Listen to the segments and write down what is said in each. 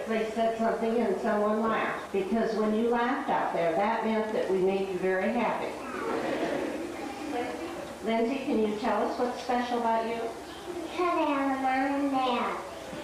they said something and someone laughed. Because when you laughed out there, that meant that we made you very happy. Lindsay, can you tell us what's special about you? Because I have a mom and dad.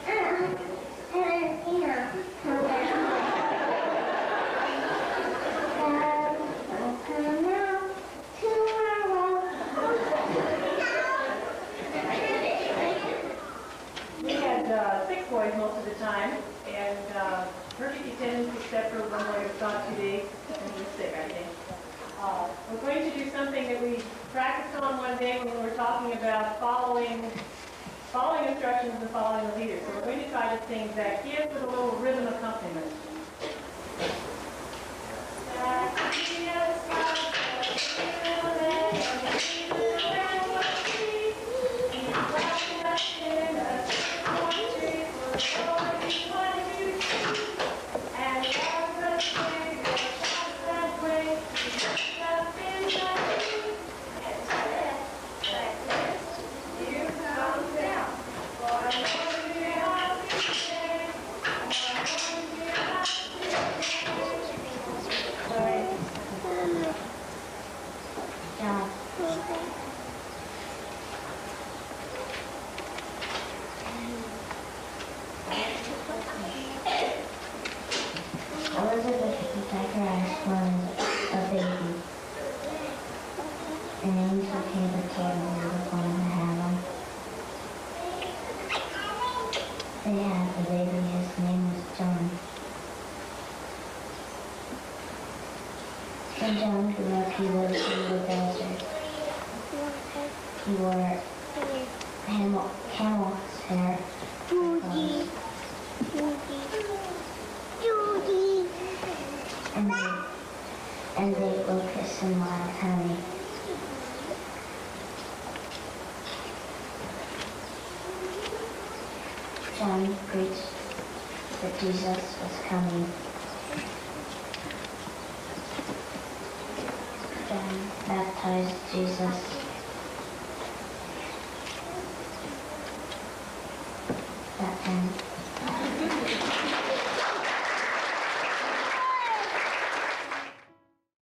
We had 6 boys most of the time, and perfect attendance except for one boy who's gone 2 days, and he was sick, I think. We're going to do something that we practiced on one day when we were talking about following instructions and following the leader. So we're going to try to sing that gift with a little rhythm accompaniment. Elizabeth Pythagoras was a baby. An angel came to table and was going to heaven. They had the baby, his name was John. When John grew up, he lived in the desert. He wore camel's hair. And they locusts and wild honey. John preached that Jesus was coming. John baptized Jesus.